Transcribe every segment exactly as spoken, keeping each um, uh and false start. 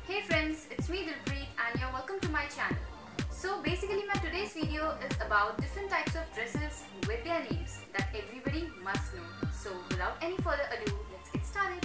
Hey friends, it's me Dilpreet and you're welcome to my channel. So basically my today's video is about different types of dresses with their names that everybody must know. So without any further ado, let's get started.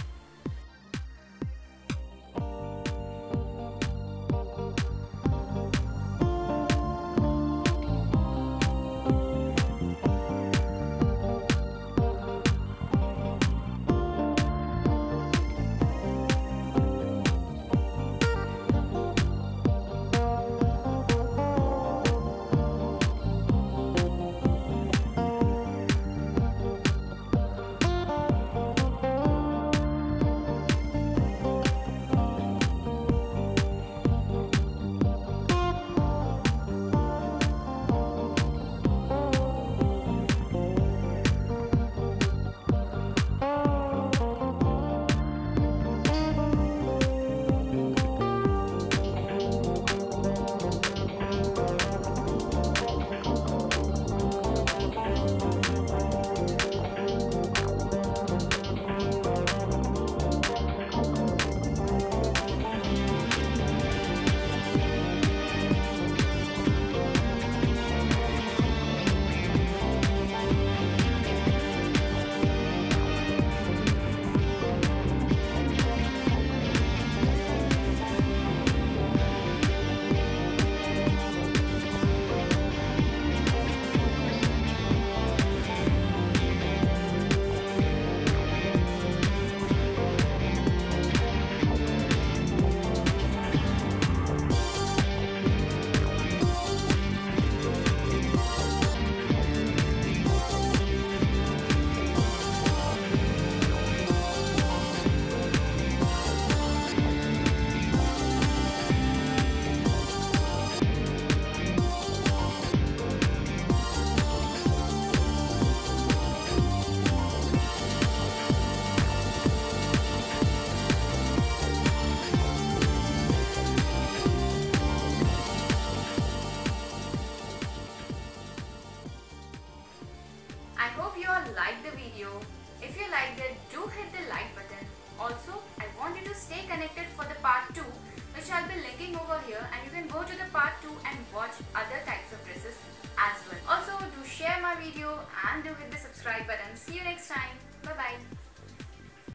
I hope you all liked the video. If you liked it, do hit the like button. Also, I want you to stay connected for the part two, which I'll be linking over here, and you can go to the part two and watch other types of dresses as well. Also, do share my video and do hit the subscribe button. See you next time. Bye bye.